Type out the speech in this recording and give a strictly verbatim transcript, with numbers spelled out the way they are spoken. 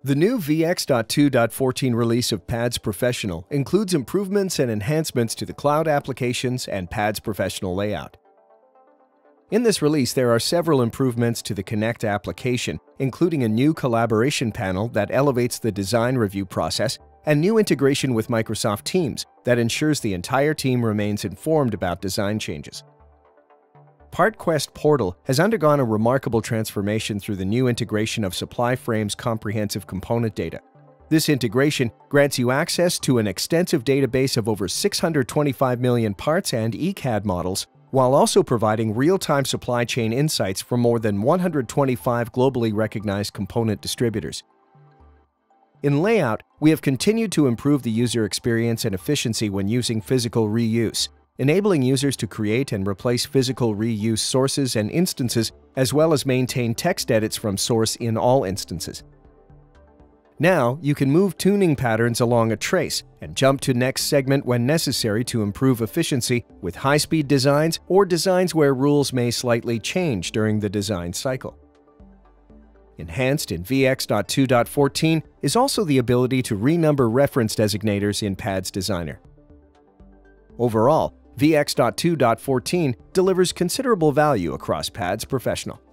The new V X dot two dot fourteen release of Pads Professional includes improvements and enhancements to the cloud applications and Pads Professional layout. In this release, there are several improvements to the Connect application, including a new collaboration panel that elevates the design review process and new integration with Microsoft Teams that ensures the entire team remains informed about design changes. PartQuest Portal has undergone a remarkable transformation through the new integration of SupplyFrame's comprehensive component data. This integration grants you access to an extensive database of over six hundred twenty-five million parts and E C A D models, while also providing real-time supply chain insights from more than one hundred twenty-five globally recognized component distributors. In layout, we have continued to improve the user experience and efficiency when using physical reuse, enabling users to create and replace physical reuse sources and instances, as well as maintain text edits from source in all instances. Now, you can move tuning patterns along a trace and jump to next segment when necessary to improve efficiency with high-speed designs or designs where rules may slightly change during the design cycle. Enhanced in V X dot two dot fourteen is also the ability to renumber reference designators in Pads Designer. Overall, V X dot two dot fourteen delivers considerable value across Pads Professional.